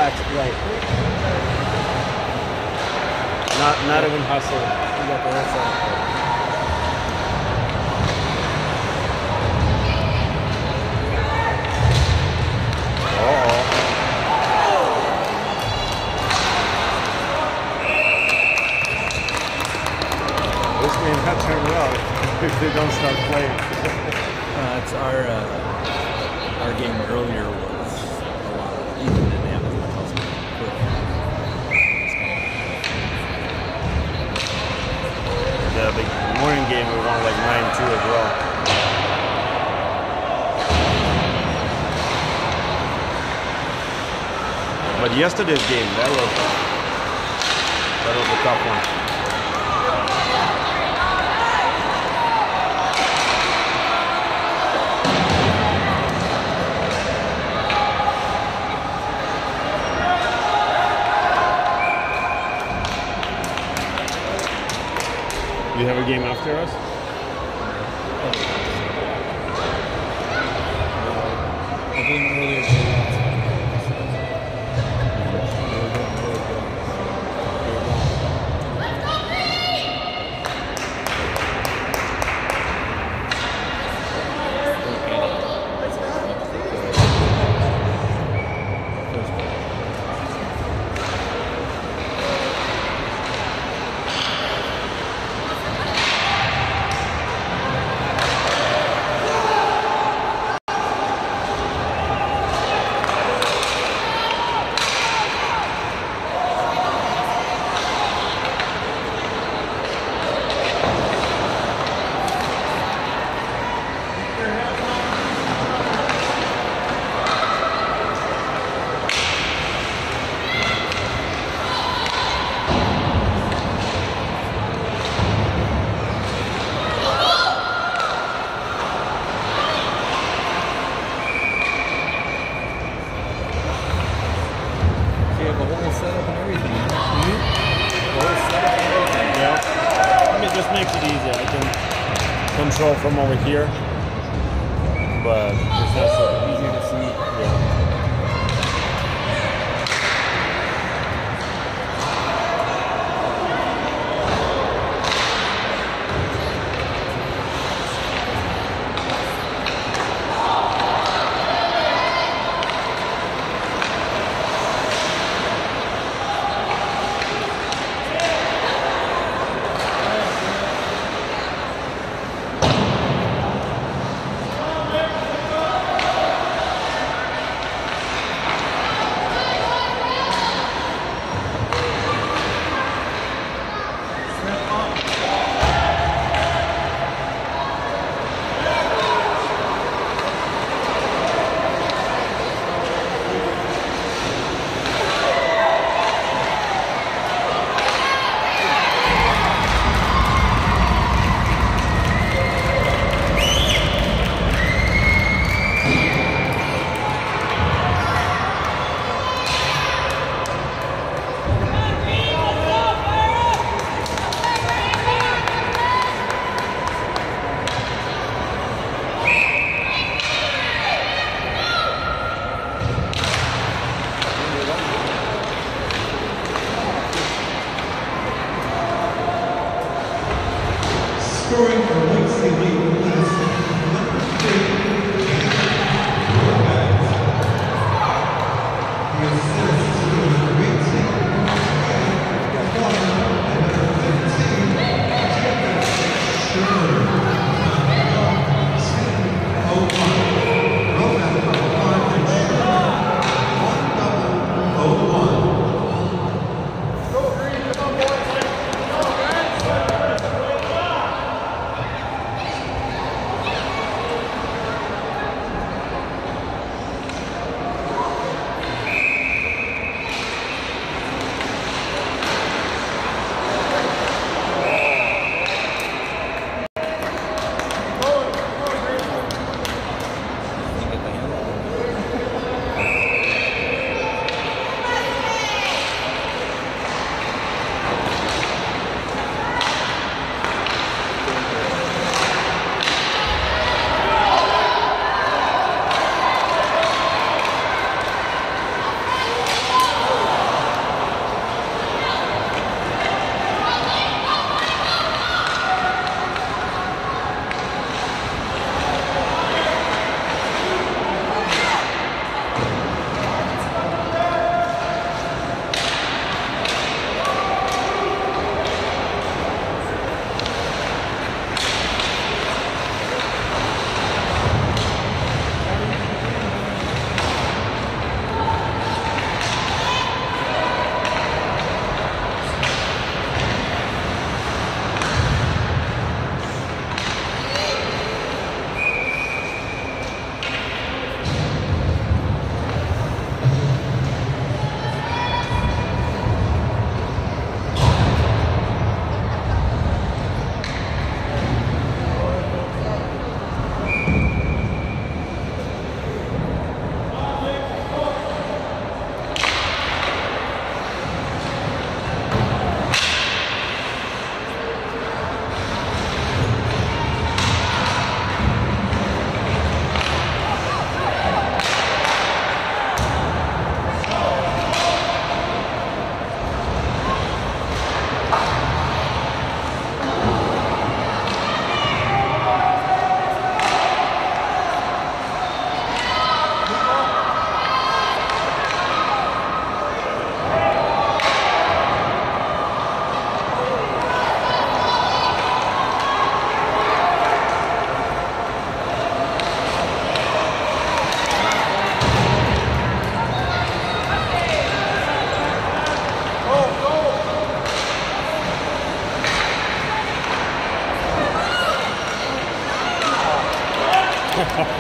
relaxed play. Not even hustle. You got the whole side. This may not turn well if they don't start playing. It's our game earlier was a lot. Even didn't have as much hustle. The big morning game we won like 9-2 as well. But yesterday's game, that was a tough one. You have a game after us? A game earlier. Makes it easier. I can control from over here, but it's not so easy to see. Yeah.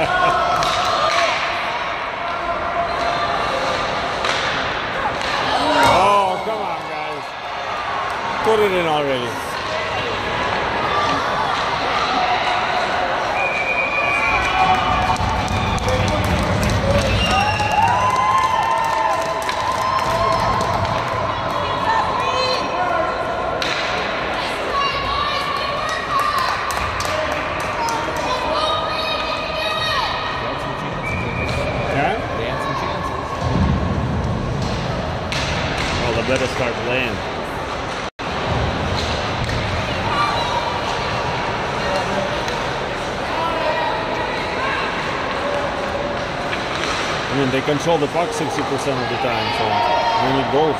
Oh, come on, guys. Put it in already. Better start playing. I mean, they control the puck 60% of the time, so they need goals.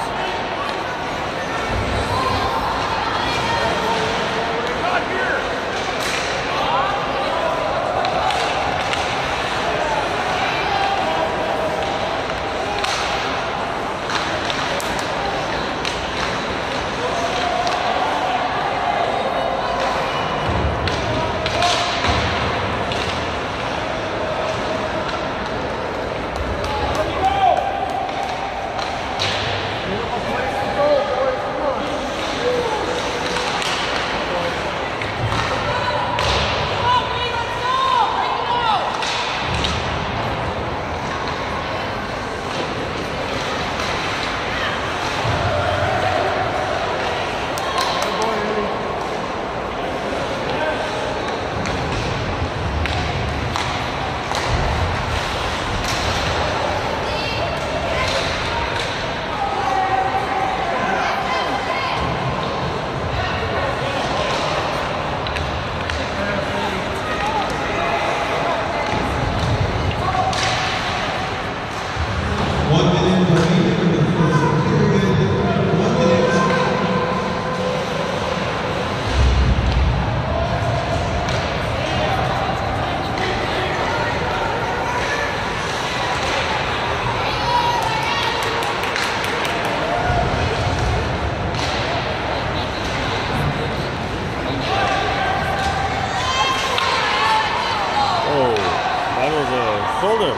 Shoulder.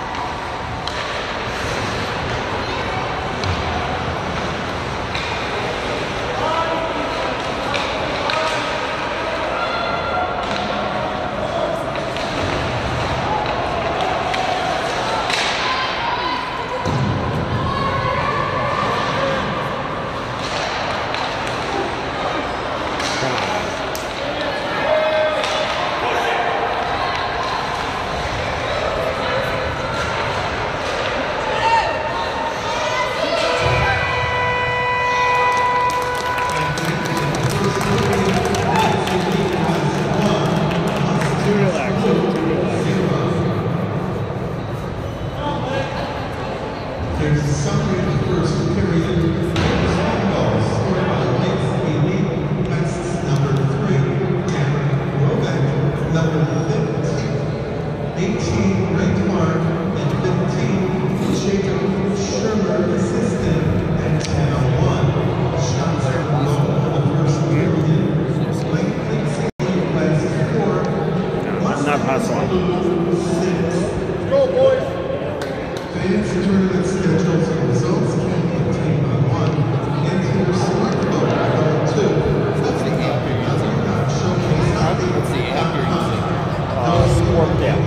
There's a summary of the first period. There's 1 goal scored by Lakes Elite, Texas number 3, Cameron Robeck, number 15, 18, Ray Clark, and 15, Jacob Shermer, assistant, and 10-1. Shots are low for the first period. Lakes Elite last 4. I'm not hustling. 6. Go, boys! Fans tournament schedules and results can be obtained by 1 and your smartphone by 2. That's the app you're using. What's the app you're using? Sport app.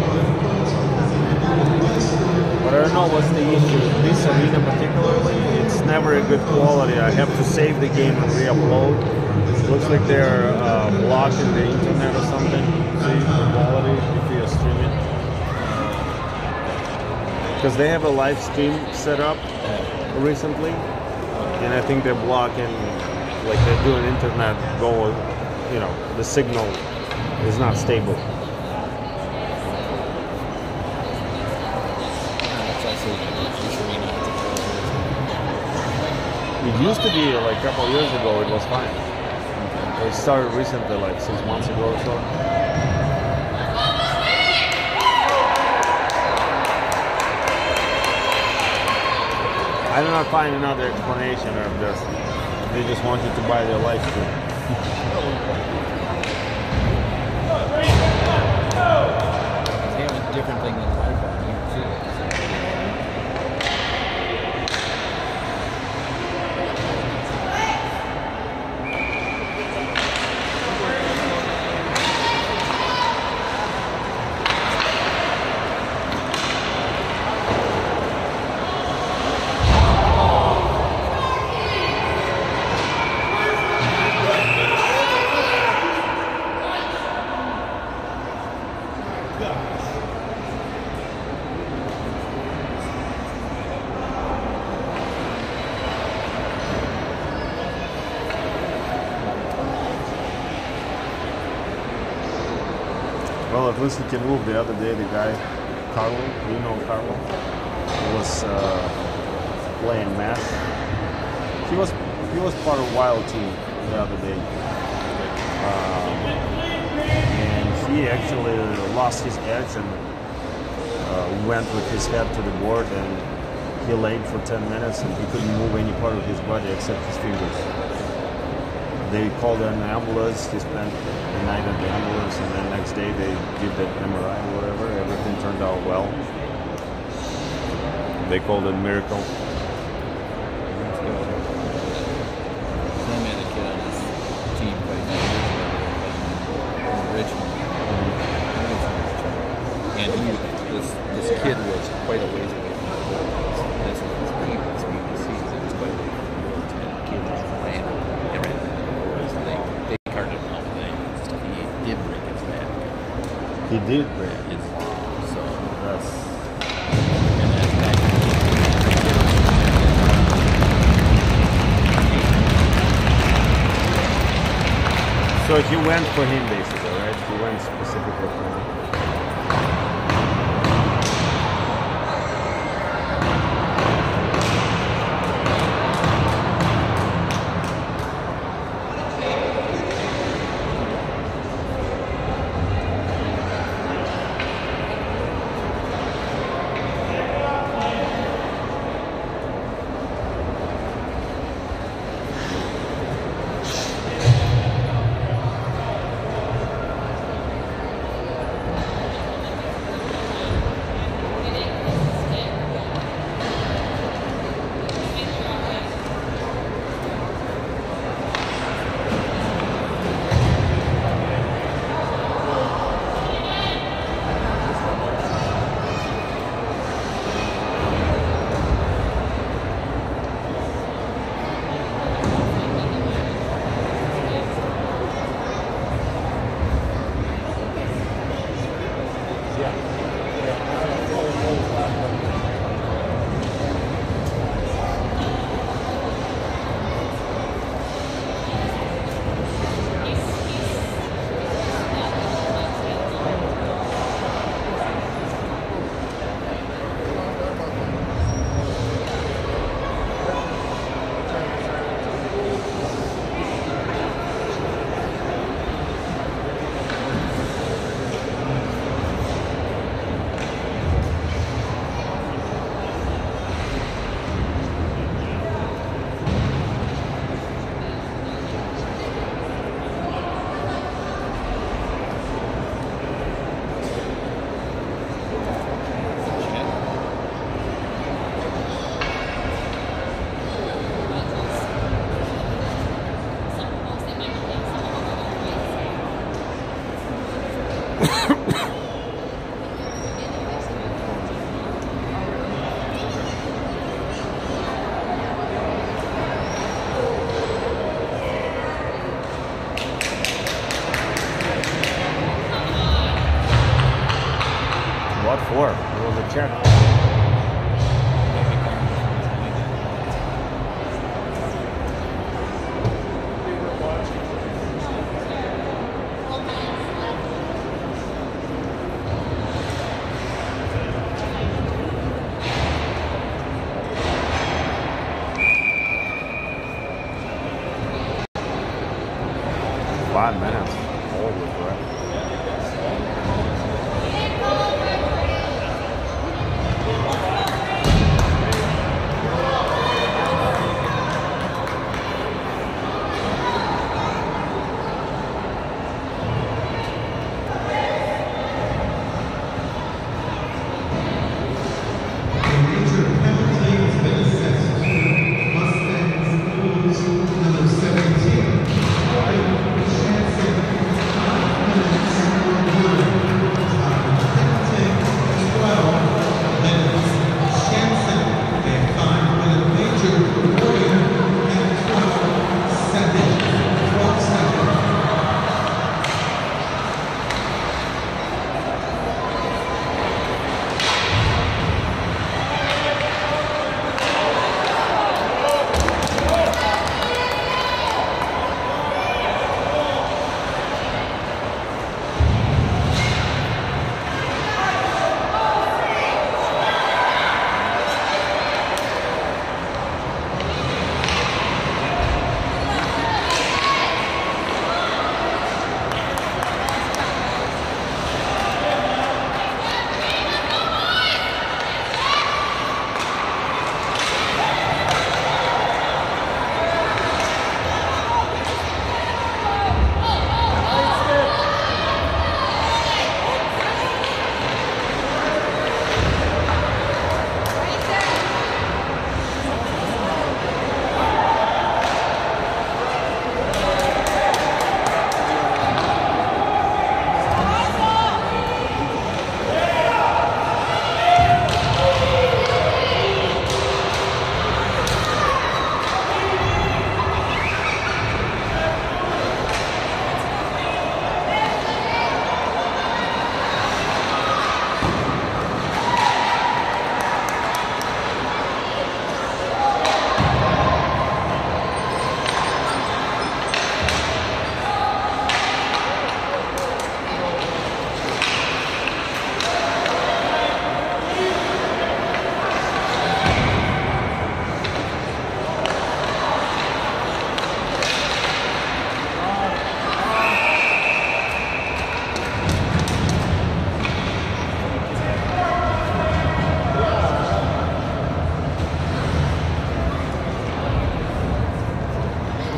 But I don't know what's the issue. This arena particularly, it's never a good quality. I have to save the game and re-upload. Looks like they're blocking the internet or something. See the quality if you're streaming. Because they have a live stream set up recently, and I think they're blocking, like they're doing internet go, you know, the signal is not stable. It used to be like a couple of years ago, it was fine. It started recently, like 6 months ago or so. I do not find another explanation of this. They just want you to buy their live stream. They different thing than life on here too. Well, at least he can move. The other day, the guy, Carlo, you know Carlo, was playing math. He was part of Wild team the other day, and he actually lost his edge and went with his head to the board, and he laid for 10 minutes, and he couldn't move any part of his body except his fingers. They called an ambulance. He spent the night at the ambulance, and then next day they did the MRI or whatever. Everything turned out well. They called it a miracle. Sam had a kid on his team right now in Richmond. And this kid was quite a ways away from the goal. That's what his speed was. It was quite a ways from the goal. And the kid ran they carted him all day. He did break his back. He did break his back. So that's. And that's back. So he went for him basically, right? He went specifically for him. What for? It was a check. 5 minutes. Holy crap.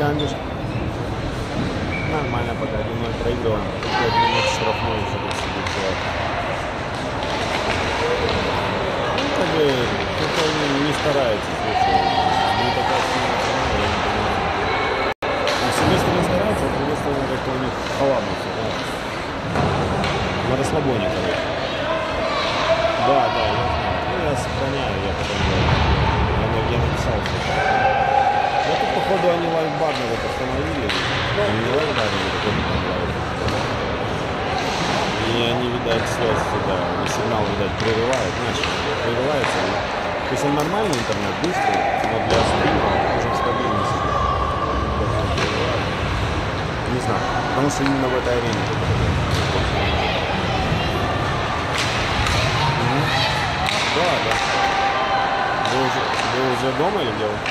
Мустангиш. Нормально пока, 1-0 проигрываем. 5 минут штрафной уже сидит человек. Ну, как бы, как-то не старается, слушай. Не такая сильная команда, я не понимаю. Но с одной стороны старается, а с другой стороны как-то у них холодно все, да. На расслабоне, короче. Да, я знаю. Ну, я сохраняю, я потом я написал все. Вот тут, походу, они лайфбар вот остановили. Не лайфбар, они какой-то там лайфбар. И они, видать, связь сюда, сигнал, видать, прерывают. Значит, прерывается. То есть он нормальный интернет, быстрый, но для стрима нужен стабильный сигнал. Не знаю, потому что именно в этой арене. Да. Вы уже дома или где вы?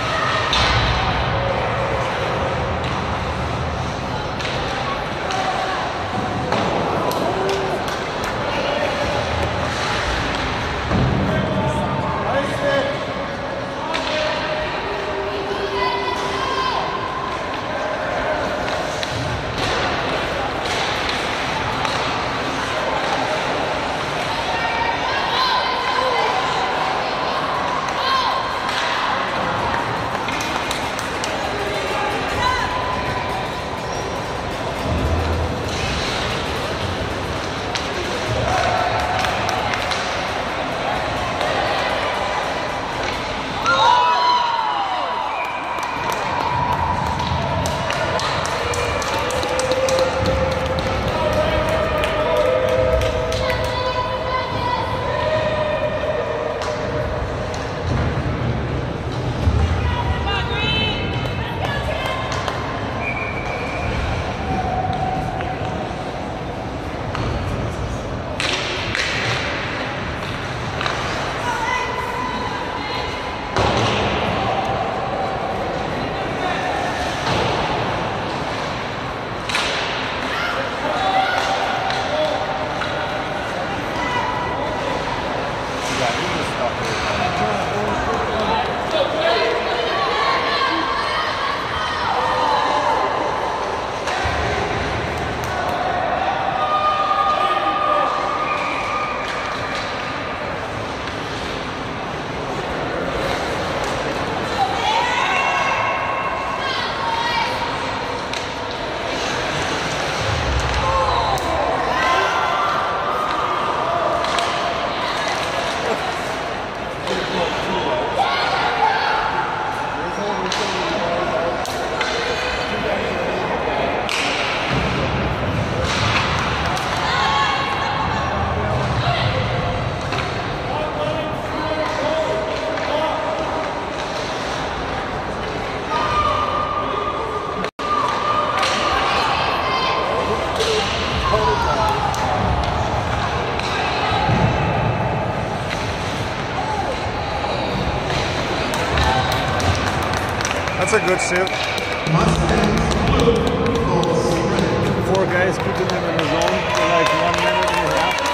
That's a good shift. Mustangs Blue goes red. 4 guys keeping them in the zone for like 1 minute and a half.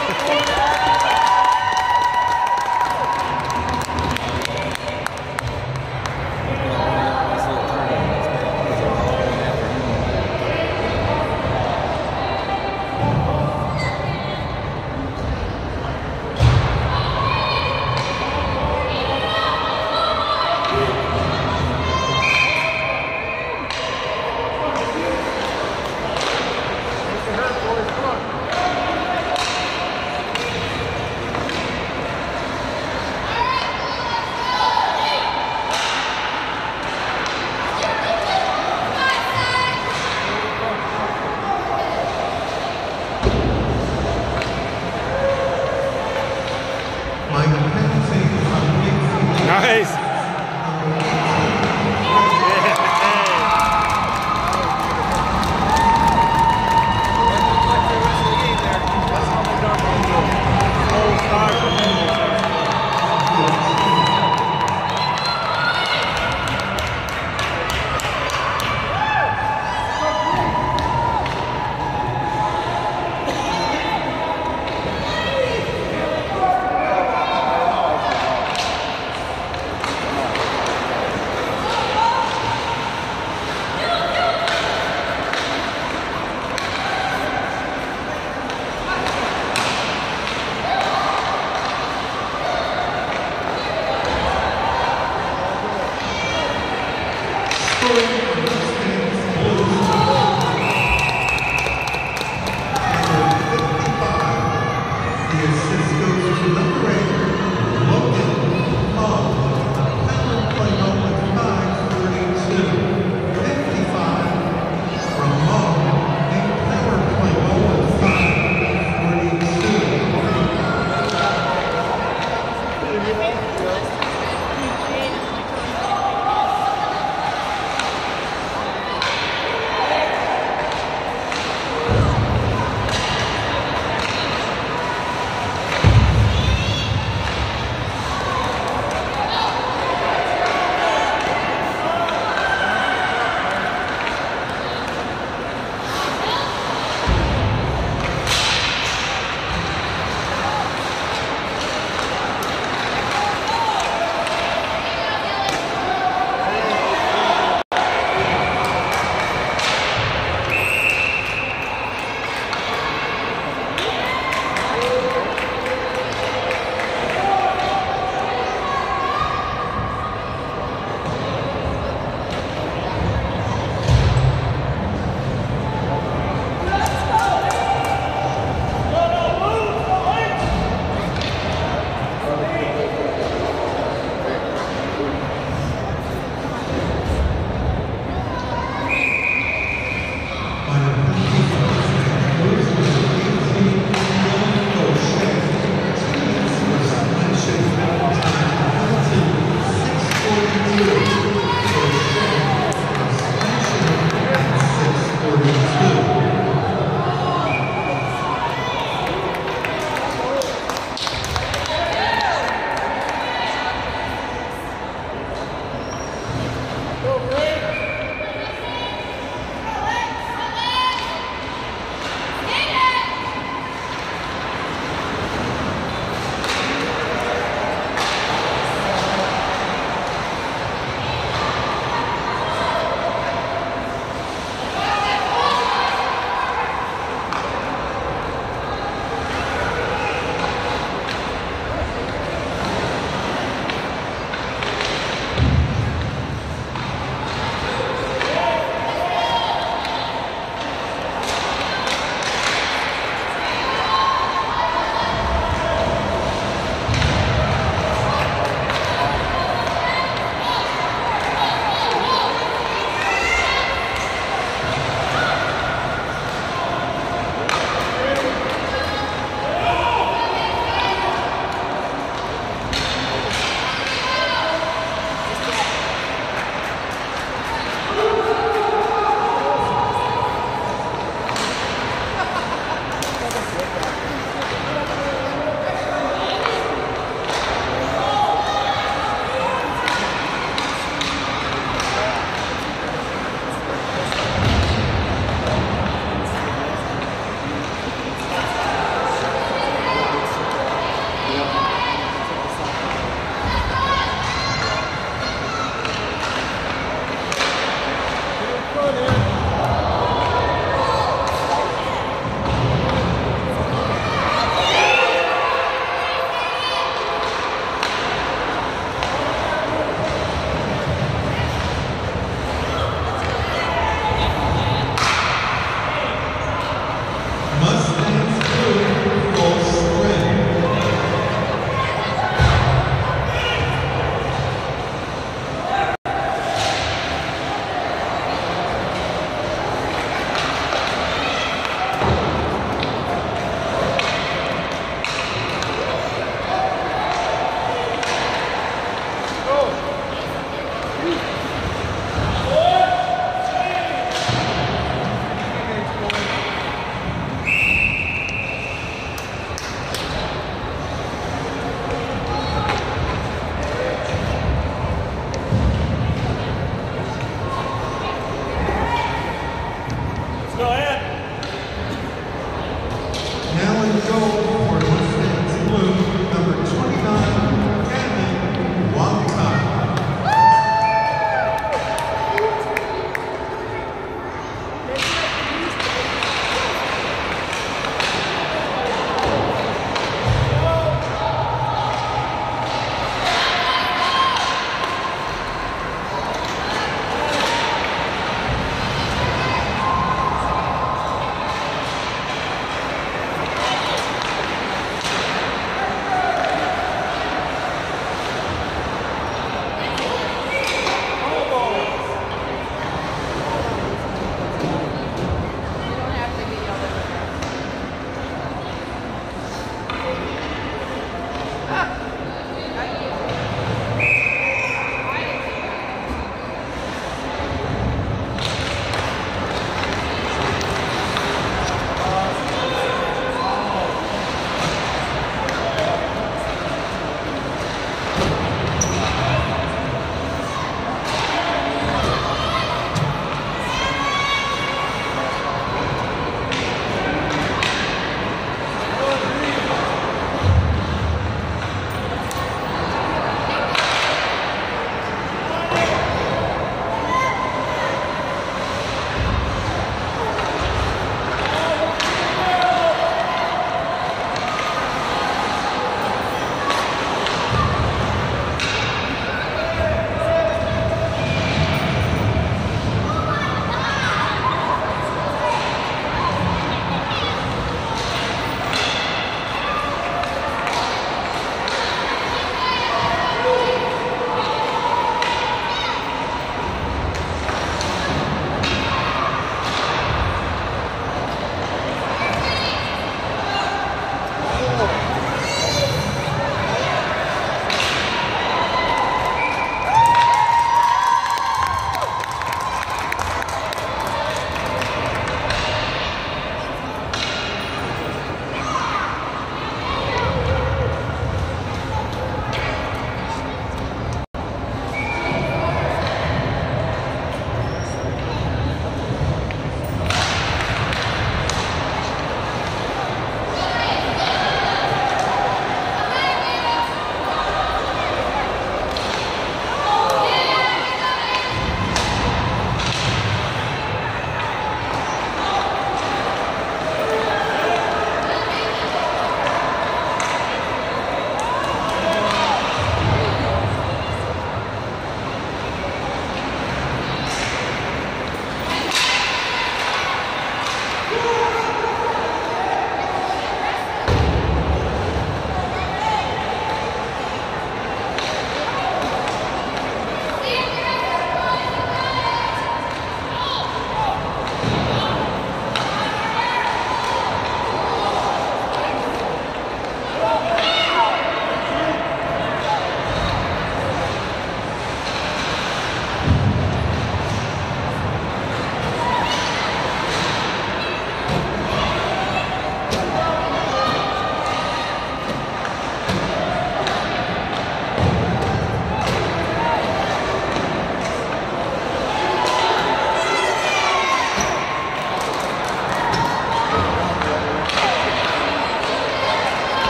Nice.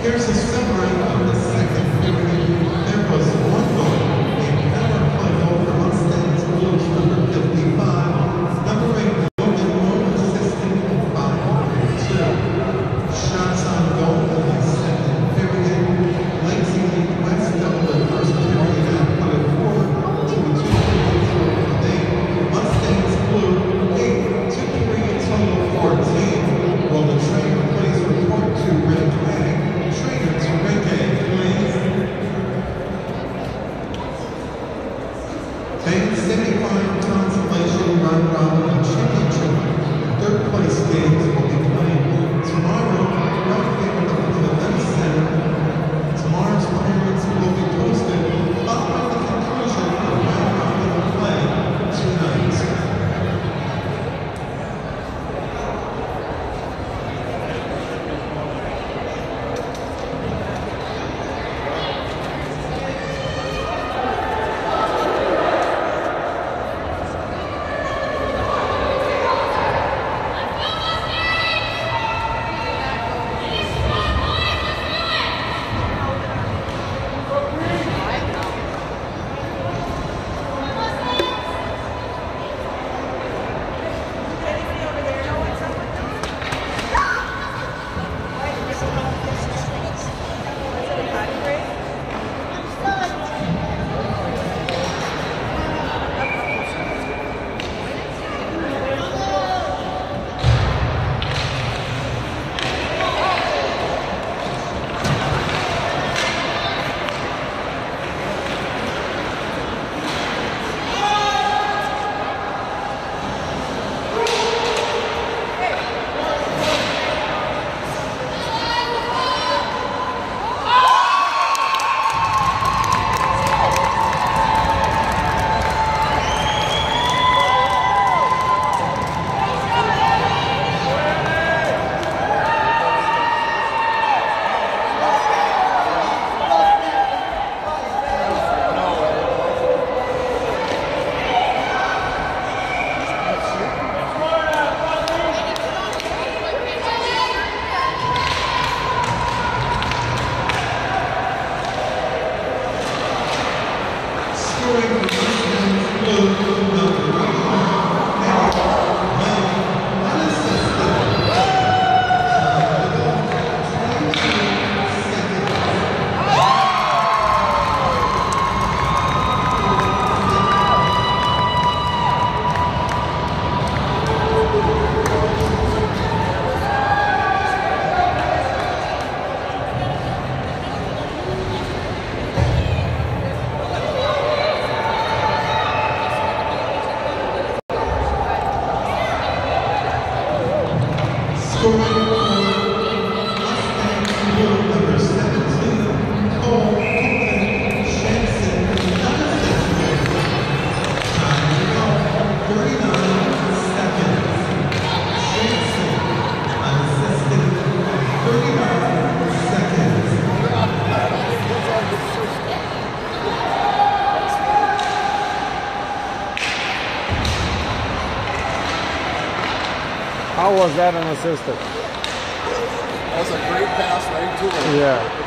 Here's a summary of the second period. There was one goal, a power play goal for Mustangs Blue, number 55. Number 8, Logan Moore assisting at 5-2. Shots on goal in the second period. Lacy West doubled the first period and put it forward to a 2-3 Mustangs Blue, 8 to 3 a total of 14. While the trainer plays report to Red Flag. Trainer to Red Flag, please. Then semi-final consolation round robin and championship. Third place games will be played tomorrow. Roughly at the event center. Tomorrow's appearance will be posted following the conclusion of round robin play tonight. How was that unassisted? That was a great pass right to him. Yeah.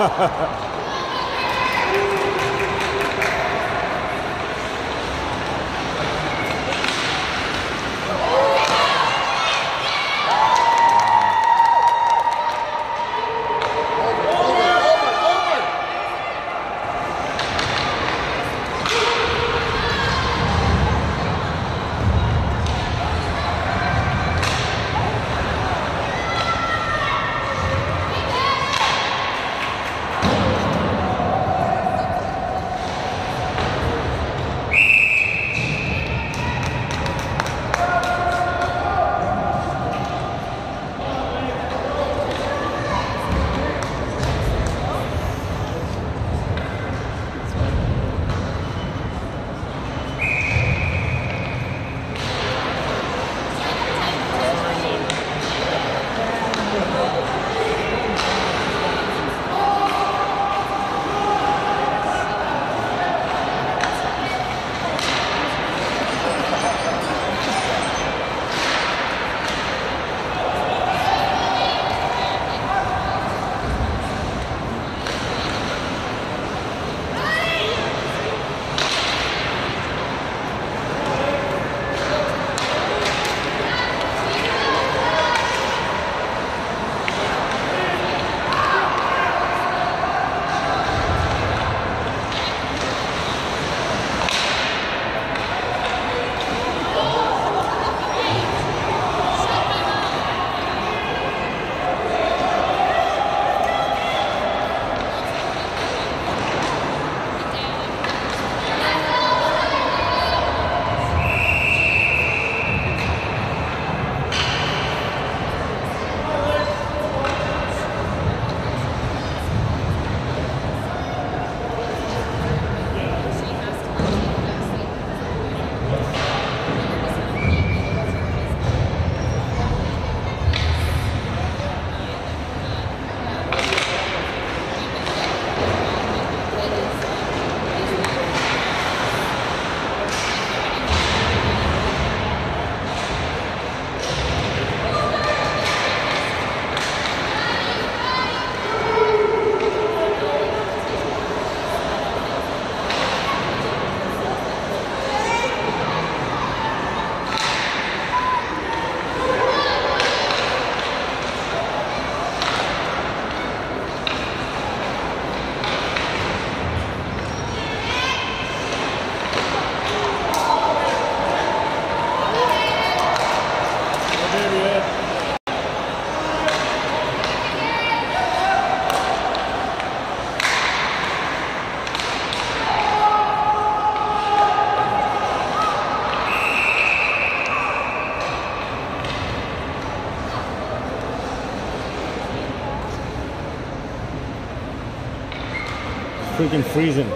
Freaking freezing.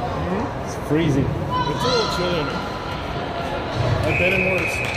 It's freezing. It's a little chilly in here. I've been in worse.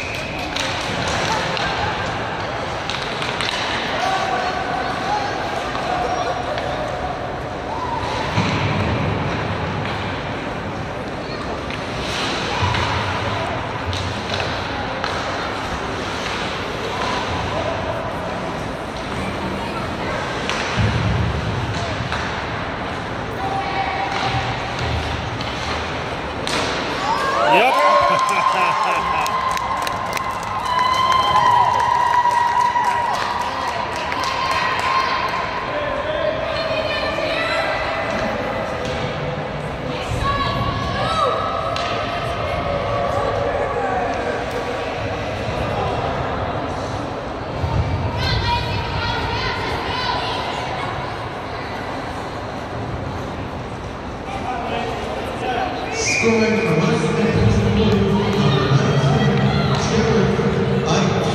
Scoring for Mustangs Blue, number 19, Jared Ike.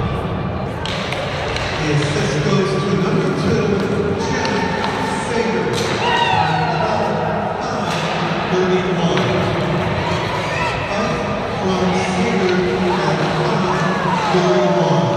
The assist goes to number 2, Jared Sager. 31. Up from Sager at 31.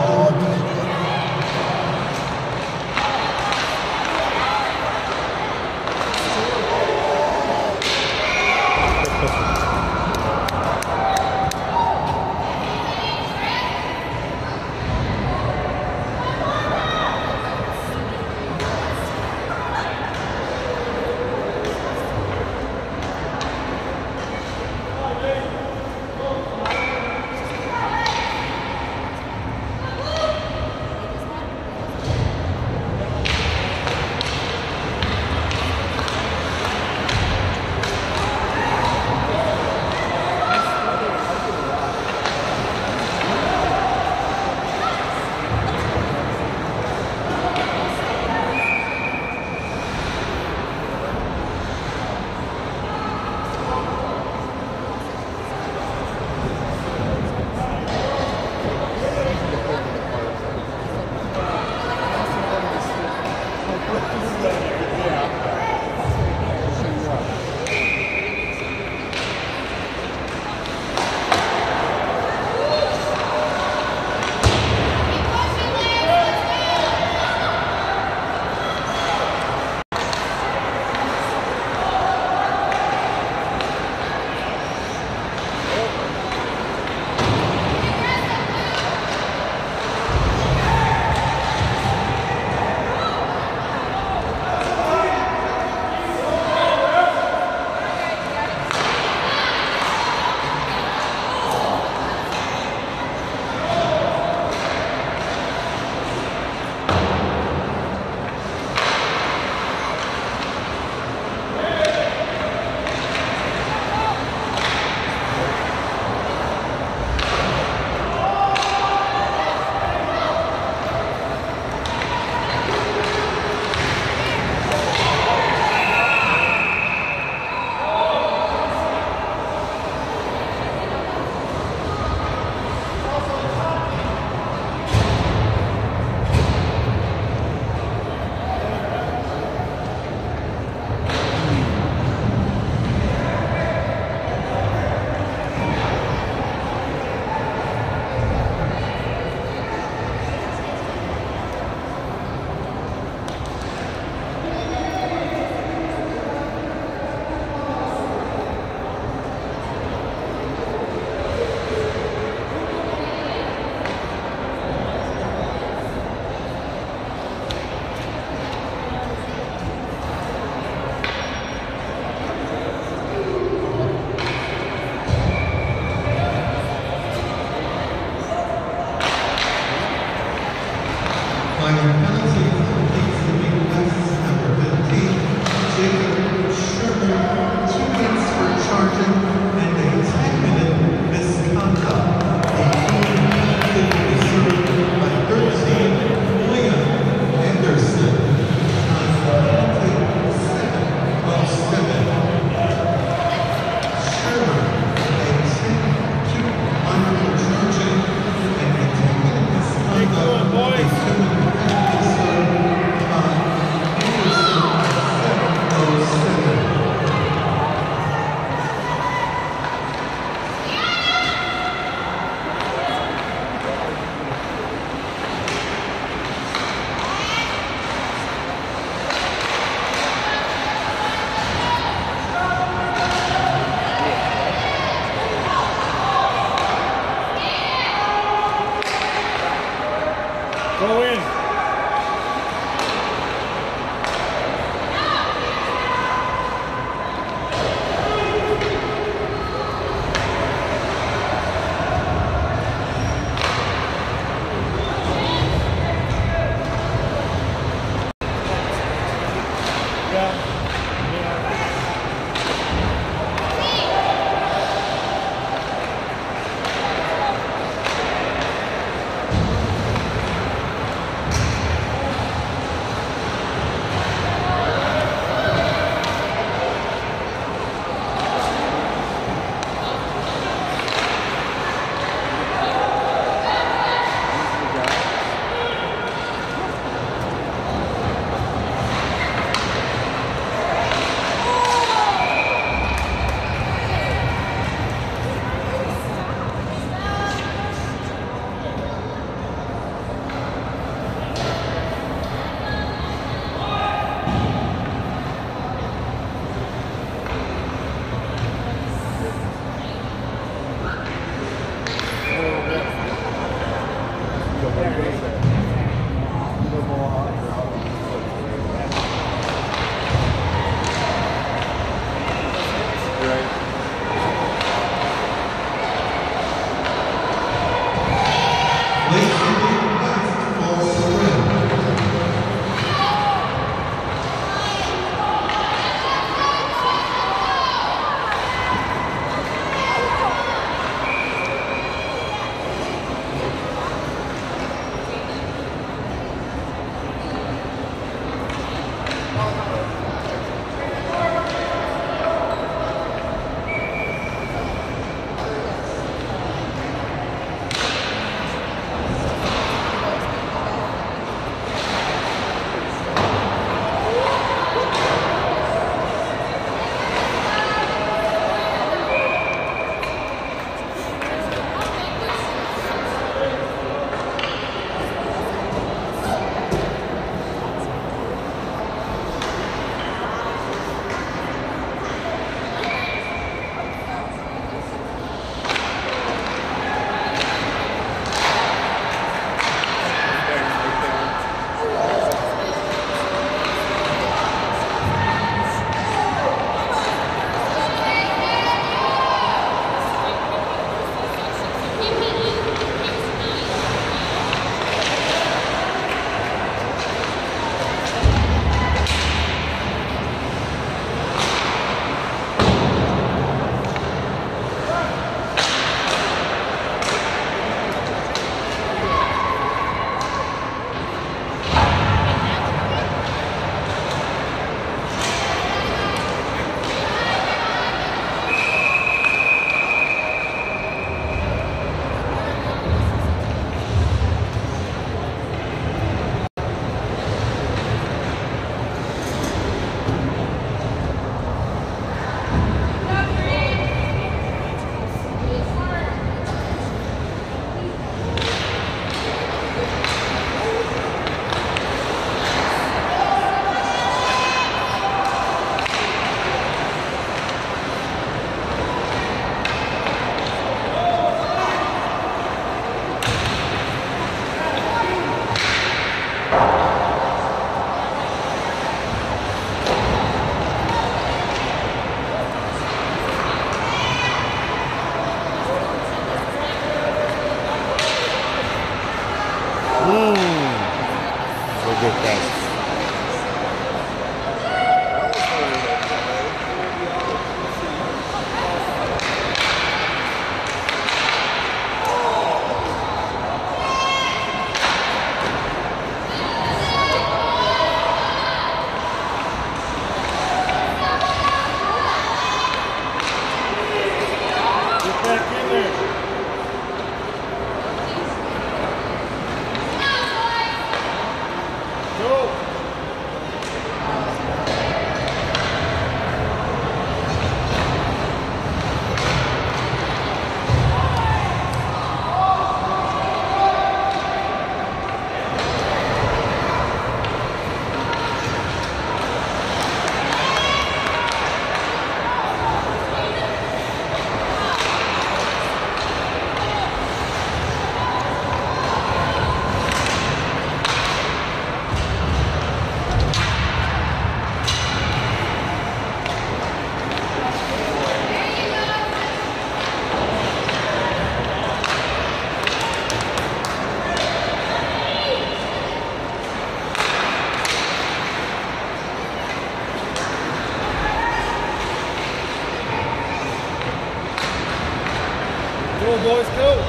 Go, boys, go.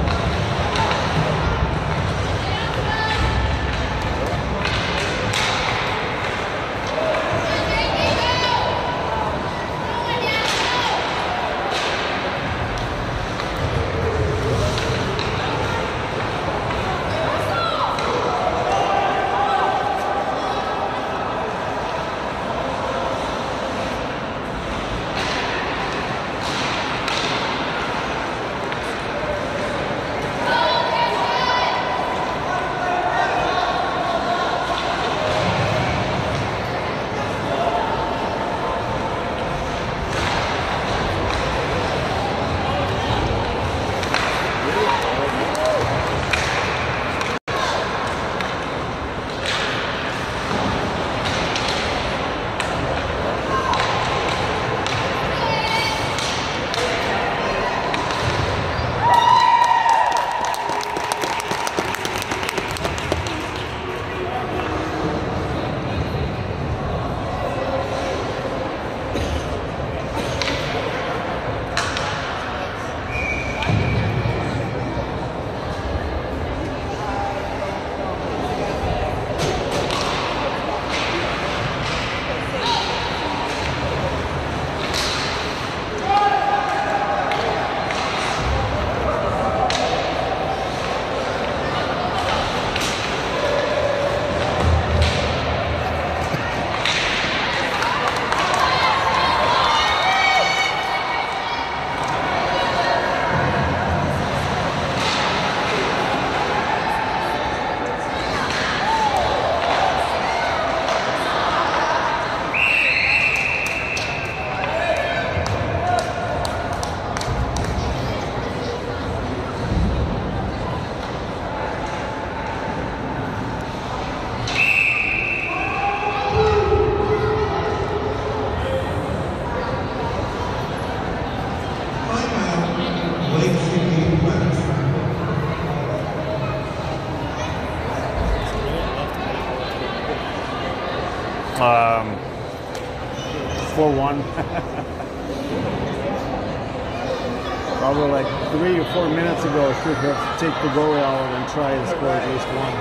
Probably like 3 or 4 minutes ago, should have take the goal out and try and score at least 1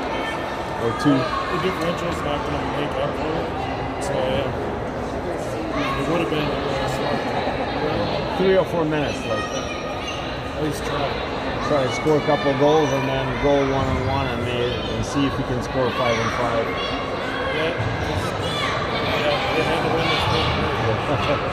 or 2. The differential is not going to make up for it. So yeah, it would have been smart. 3 or 4 minutes, like At least try to score a couple of goals and then go 1-on-1 and see if you can score 5-on-5. Yeah, they had to win this game.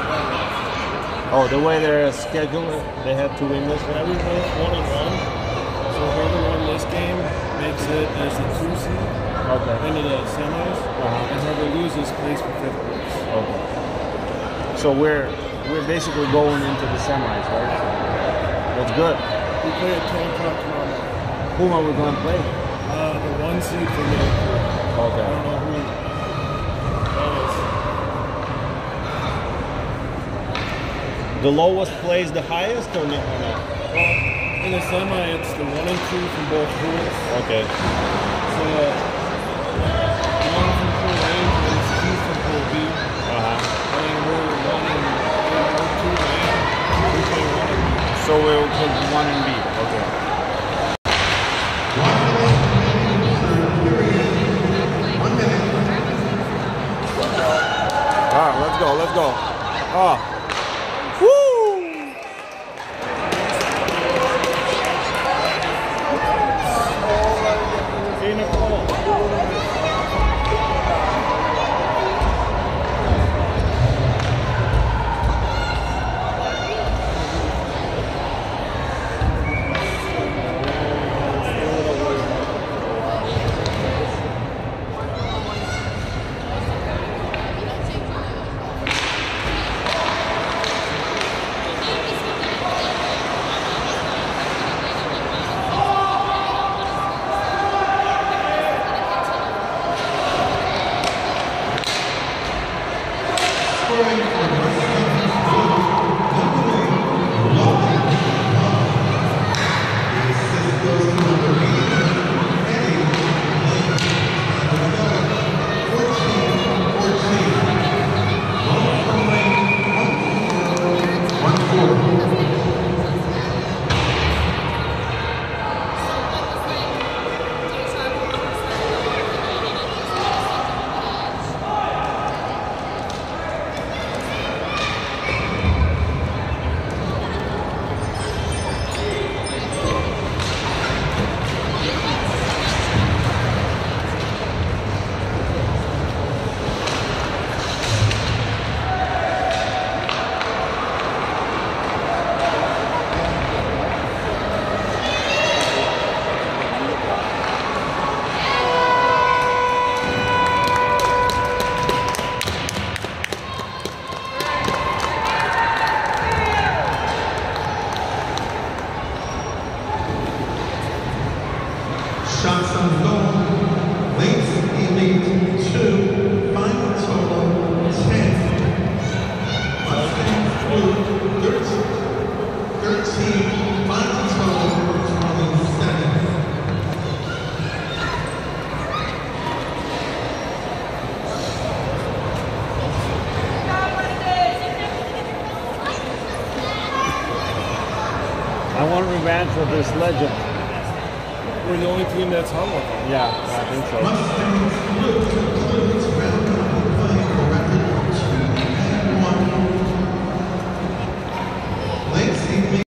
Oh, the way they're scheduled, they have to win this? Yeah, we both 1-1. So whoever won this game makes it as the 2 seed into the semis, and whoever loses plays for 5th place. Okay. So we're basically going into the semis, right? So that's good. We play at 10 o'clock tomorrow morning. Whom are we going to play? The 1 seed for Liverpool. Okay. I don't know who that is. The lowest plays the highest or no? Well, in the semi, it's the 1 and 2 from both pools. Okay. So, 1 from pool A plays 2 from pool B. And then we're 1 and 2 A. We play 1 and B. So we'll put 1 and B. Okay. All right, let's go. Let's go. Oh. I want revenge for this legend. We're the only team that's hung with them. Yeah, I think so. Mustangs Blue.